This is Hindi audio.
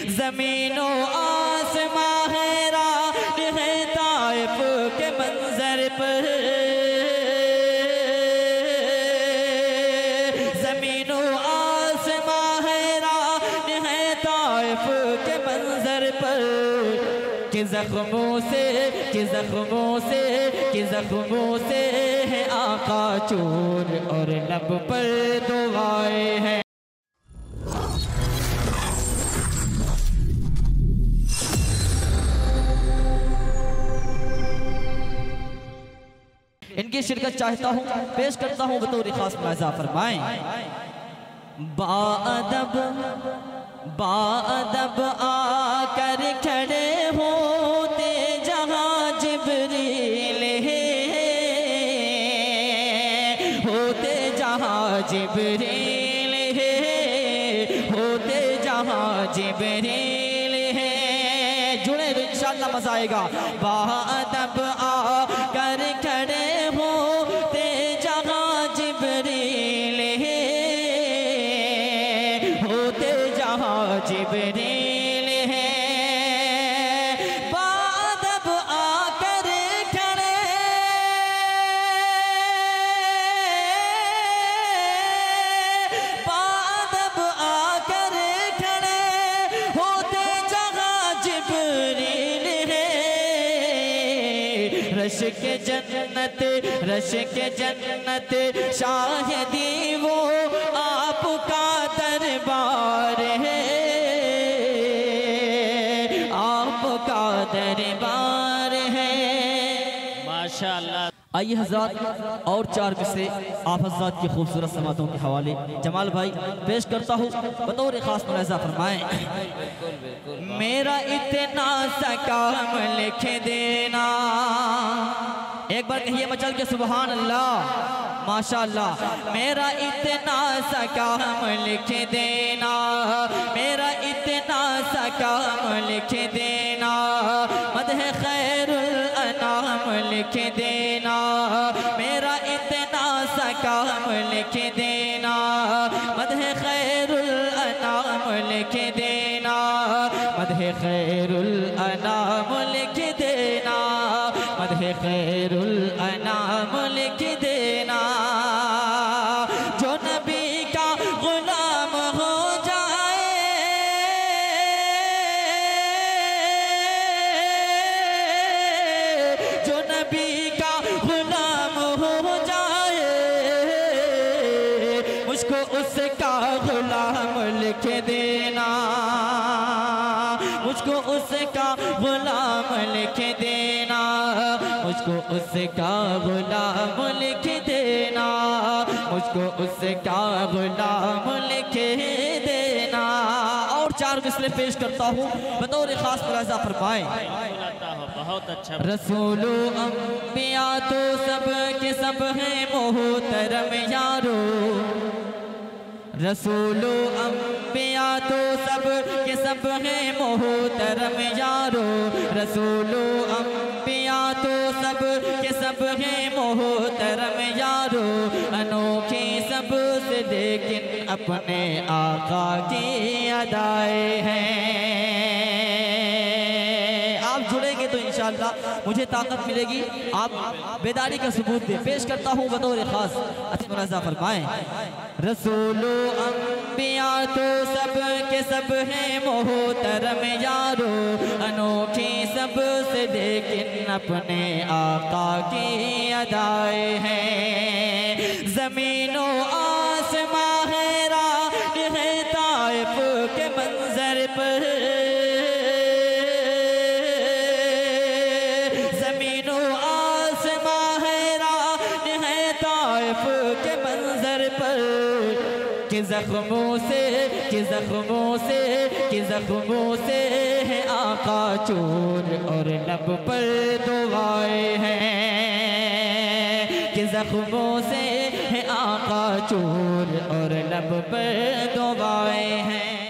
ज़मीनो आसमां हैरान है ताइफ के मंजर पर, ज़मीनो आसमां हैरान है ताइफ के मंजर पर, कि ज़ख्मों से कि ज़ख्मों से कि ज़ख्मों से है आका चूर और लब पर दुआएं हैं। इनकी शिरकत चाहता हूँ, पेश करता हूँ बतौर खास मुलाज़ा फरमाएं। बाअदब बाअदब आकर खड़े होते जहाँ जिब्रील है, होते जहाँ जिब्रील है, होते जहाँ जिब्रील है। जुड़े तो इंशाअल्लाह मज़ा आएगा। बाअदब आकर खड़े होते जहाँ जिब्रील है, होते जहाँ जिब्रील है। बाअदब आकर खड़े, बाअदब आकर खड़े होते जहाँ जिब्रील है। रश के जन्नत, रश के जन्नत शाहिदी वो आपका दरबार है, आपका दरबार है। माशाअल्लाह। आइए हज़रात और चार मिसरे आप हज़रात की खूबसूरत समातों के हवाले जमाल भाई पेश करता हूँ बतौर खास मुलाज़ा फरमाएं। मेरा इतना सा काम लिख देना, एक बार कहिए मचल के सुभान अल्लाह माशाअल्लाह। मेरा इतना सा काम लिख देना, मेरा इतना सा काम लिख देना, मदह खैरुल अनाम लिख देना, मेरा इतना सा काम लिख देना, मदह खैरुल अनाम लिख देना, मदह खैरुल अनाम लिख देना, मदह खैरुल अनाम लिख देना। जो नबी का गुलाम हो जाए, जो नबी का गुलाम हो जाए, मुझको उसका गुलाम लिख देना, मुझको उसका गुलाम लिख देना, मुझको उसका गुलाम लिख देना, मुझको उसका गुलाम लिख देना। और चार मिसरे पेश करता हूँ बतौर खास मुलाज़ा फरमाएं। बहुत अच्छा। रसूलो अंबिया तो सब के सब हैं मोहतरम यारो, रसूलो अंबिया तो सब के सब हैं मोहतरम यारो, रसूलो अंबिया तो सब के सब हैं मोहतरम यारो। अनोखी सब से लेकिन अपने आका की अदाएं हैं। आप जुड़ेंगे तो इंशाअल्लाह मुझे ताकत मिलेगी, आप बेदारी का सबूत दें। पेश करता हूँ बतौर खास मुलाज़ा फरमाएं। रसूलो अंबिया तो सब के सब हैं मोहतरम यारो, अनोखी सब से लेकिन अपने आका की अदाएं हैं। ज़मीनो आसमां हैरान है ताइफ के मंजर पर, ज़मीनो आसमां हैरान है ताइफ के मंजर पर, कि ज़ख्मों से कि ज़ख्मों से कि ज़ख्मों से है आका चूर और लब पर दुआएं हैं, कि ज़ख्मों से है आका चूर और लब पर दुआएं हैं।